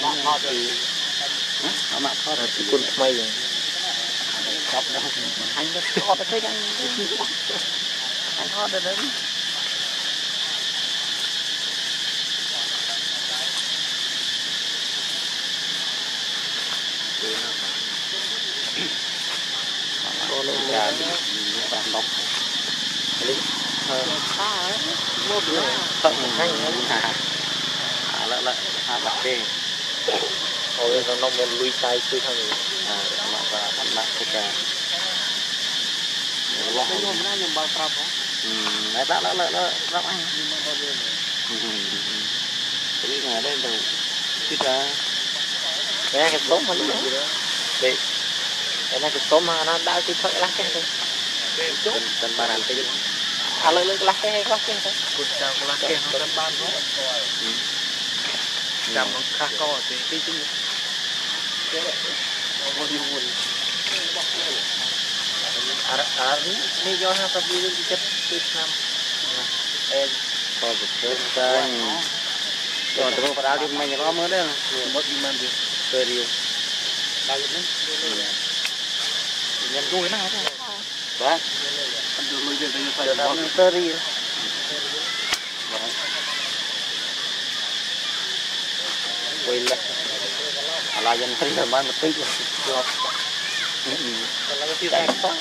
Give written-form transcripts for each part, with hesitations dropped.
mạ khó thì quân mây rồi anh nó khó tới anh khó đến đấy có lên ra bàn bọc lấy ta ấy mua bữa thợ hành lại bạc kê ôi nó nông bên lui tay xuôi thằng mà ăn lại cái lo không nó dùng bao trap nãy ta lỡ rắp anh cái ngày đây đầu cái cái tôm mà để cái này cái tôm mà nó đã cái thợ lắc cái thôi tên ba làm cái gì lỡ lắc cái thôi cột chào lắc cái nó tên ban thôi chăm nó khá co thì cái chứ ini jualnya tapi tiket enam kalau betul kan kalau terus pada hari main kalau mau deh buat gimana dia serius kali ini yang gue nang apa bah dulu jadi saya buat serius Wila, ala yang teri sama mesti jual. Kalau kita ekspor,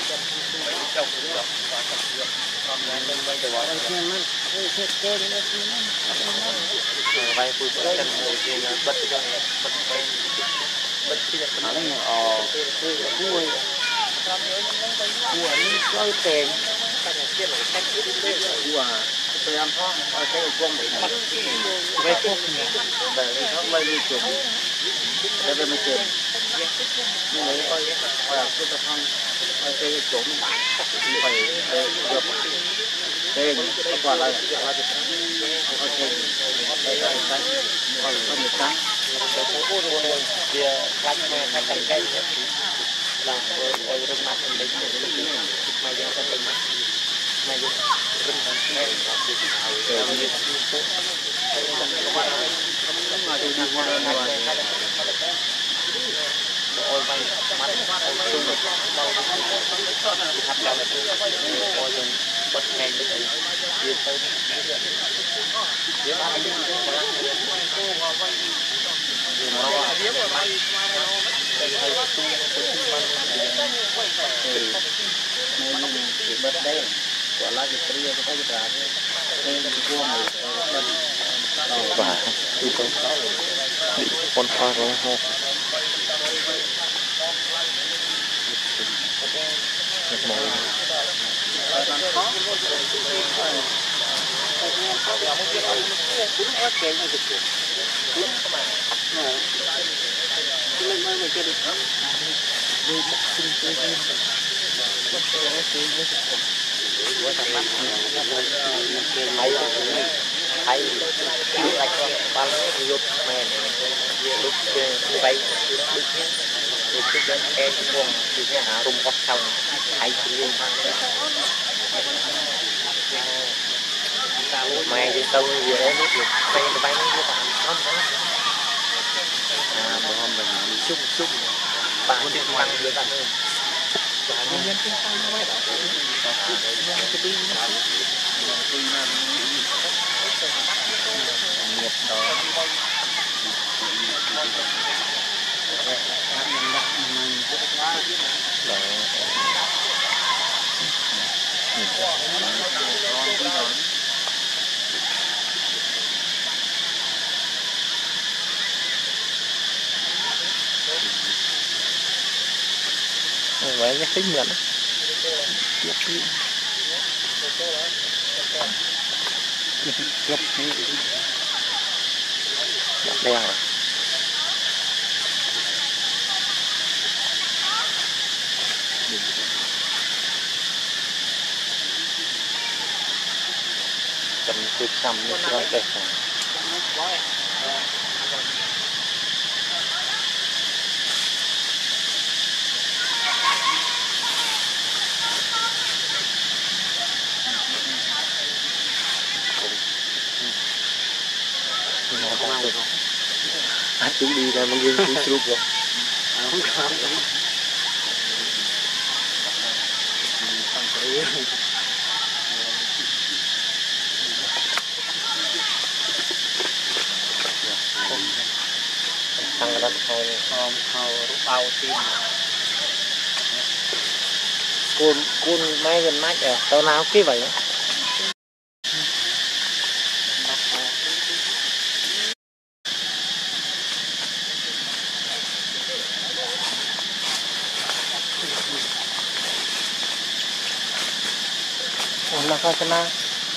tôi ăn có cái con bị mất cái thuốc để nó lây đi chuột để về mình chuột nhưng mà coi là cái tập ăn cái chuột phải để được đây nó quả là ok đây là cái còn có một cái kia lạnh mà hai cành cây là ôi rừng mặt mình đấy mà giờ ta rừng mặt mà giờ rừng mặt này ôi bay mắt chung được hấp dẫn ôi chung bất nhanh đấy chia tới quả lá cái tria cái cái trà đây là cái cua này và đi con pha rồi ha với thằng mắt hay lúc anh con ba lô dục mền lúc bay lúc nhé lúc trước đến em con thì cái hạ rung có xong hay luôn mày thì tao vừa đấy nước được bay nó như bạn không bữa hôm mình xúc bạn đi ăn được bạn ơi nhân trên tay nó mới đó cái đi nhiệt đó vậy cái tính mượn gấp đen rồi cầm cục xăm nó đẹp chúng đi là mang cái súp rồi không có thằng đó thao bao tim côn máy gần mát à tao nào cái vậy là coi xem nào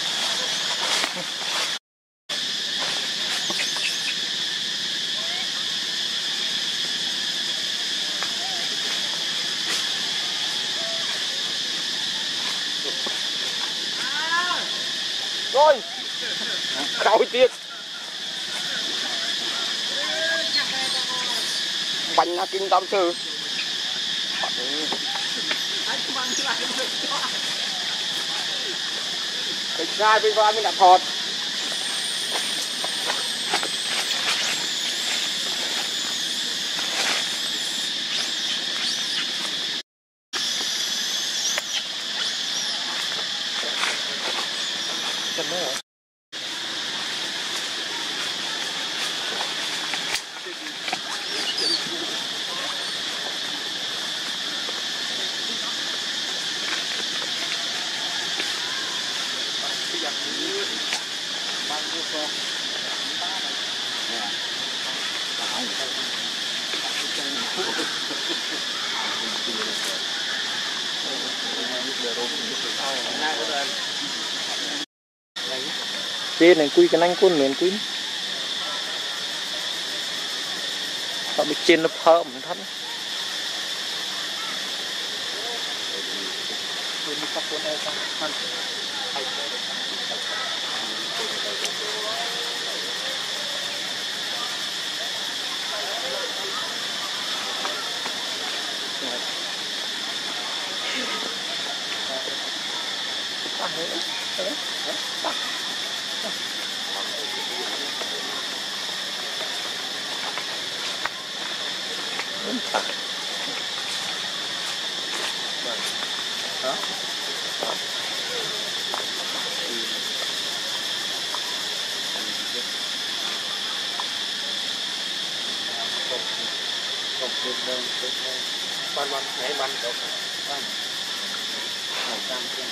rồi cậu tiết bánh là kinh tâm sư cái gai bên qua mình đã thọt chân nữa rồi trên này quy cái nanh côn miền quy họ bị trên nó phơm thắt ban ngày ban đâu ban một trăm tiền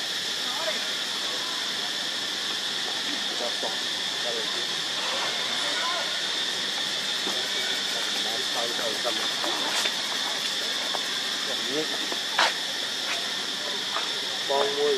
cho bỏ cho được bán sau đầu tầm như con mua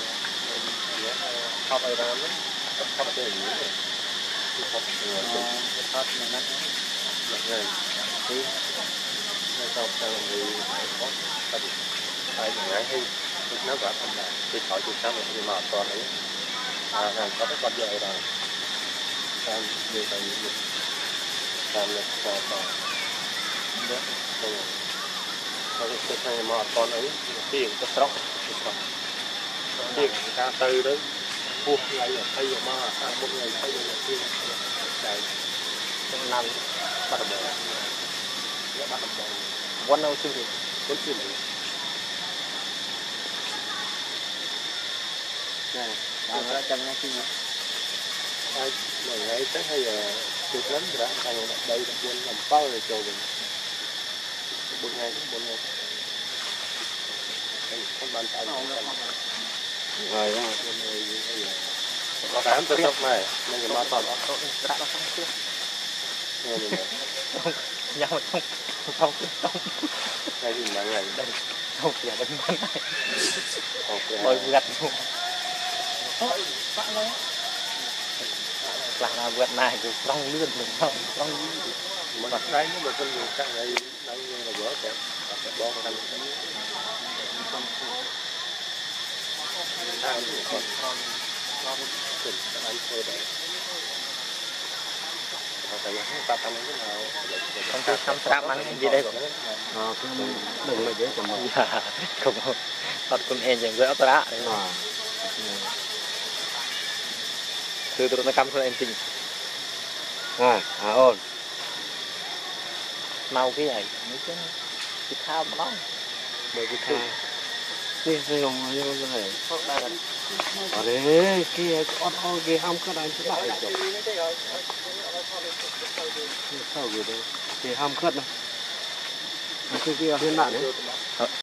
học ở đó lắm học để nghỉ học phát ngắn rồi thì sau sau thì có phải ngại hay nó quả không là thì khỏi chụp sáng thì mà con ấy hàng có cái con dơi rồi làm nhiều tài nhiều làm được và đó rồi cái thằng mà con ấy tiền cái sọc tiền ca tư đấy buộc lại là thay mà một người thay là tiền này trong năm bắt đầu bắt đầu one hour chương trình cuốn phim này đã chân ngay phim này mọi ngày tới hay là chụp lắm rồi đó thằng đây là buôn làm bao rồi chiều mình 4 ngày không bán tay rồi đó có tám tới tóc này nên mà toàn đã nó xong chưa nhau không đây thì là ngày đây không phải bánh bánh này bơi vượt luôn là vượt này thì rong lươn mình không rong mà đặt đấy nhưng mà con người các này đây là vỡ kẹo kẹo bom thành không có xăm xăm ăn gì đây đừng mà dễ cho mình không thật con em chẳng dễ ta từ từ nó cắm con em tình ôn màu cái này cái thao mà nó bởi vì thao đi dùng như thế này ở đấy kia con kia ham cái này chúng lại rồi sao vậy đây kia ham khất này cái kia hiện đại đấy